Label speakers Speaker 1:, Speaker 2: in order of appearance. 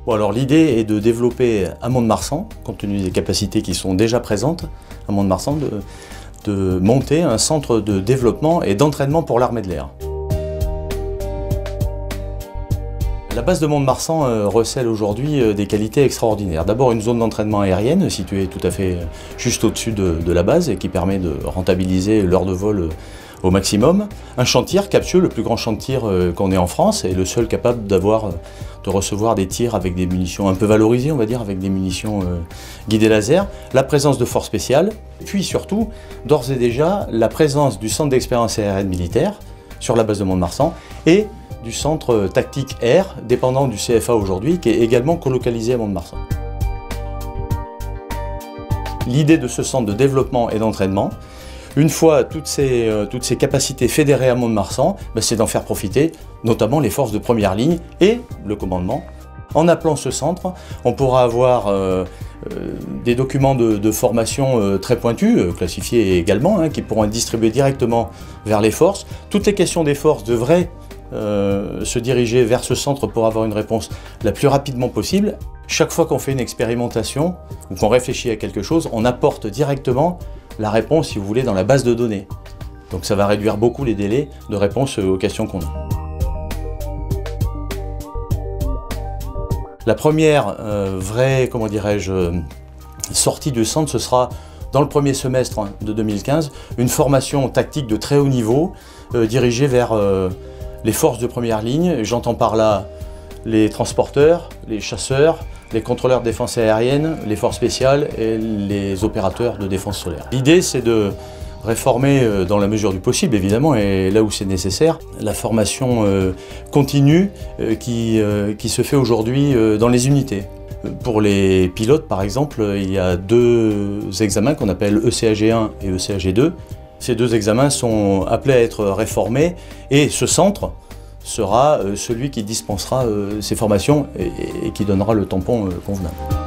Speaker 1: Bon, alors l'idée est de développer à Mont-de-Marsan, compte tenu des capacités qui sont déjà présentes à Mont-de-Marsan, de monter un centre de développement et d'entraînement pour l'armée de l'air. La base de Mont-de-Marsan recèle aujourd'hui des qualités extraordinaires. D'abord une zone d'entraînement aérienne située tout à fait juste au-dessus de la base et qui permet de rentabiliser l'heure de vol au maximum. Un champ de tir capsule, le plus grand champ de tir qu'on ait en France et le seul capable de recevoir des tirs avec des munitions un peu valorisées, on va dire, avec des munitions guidées laser. La présence de forces spéciales, puis surtout, d'ores et déjà, la présence du centre d'expérience aérienne militaire sur la base de Mont-de-Marsan et du centre tactique air, dépendant du CFA aujourd'hui, qui est également colocalisé à Mont-de-Marsan. L'idée de ce centre de développement et d'entraînement, une fois toutes ces capacités fédérées à Mont-de-Marsan, c'est d'en faire profiter notamment les forces de première ligne et le commandement. En appelant ce centre, on pourra avoir des documents de formation très pointus, classifiés également, qui pourront être distribués directement vers les forces. Toutes les questions des forces devraient se diriger vers ce centre pour avoir une réponse la plus rapidement possible. Chaque fois qu'on fait une expérimentation ou qu'on réfléchit à quelque chose, on apporte directement la réponse, si vous voulez, dans la base de données. Donc ça va réduire beaucoup les délais de réponse aux questions qu'on a. La première vraie, comment dirais-je, sortie du centre, ce sera dans le premier semestre de 2015, une formation tactique de très haut niveau dirigée vers les forces de première ligne. J'entends par là les transporteurs, les chasseurs, les contrôleurs de défense aérienne, les forces spéciales et les opérateurs de défense solaire. L'idée, c'est de réformer dans la mesure du possible, évidemment, et là où c'est nécessaire, la formation continue qui se fait aujourd'hui dans les unités. Pour les pilotes, par exemple, il y a deux examens qu'on appelle ECAG1 et ECAG2. Ces deux examens sont appelés à être réformés et ce centre sera celui qui dispensera ces formations et qui donnera le tampon convenable.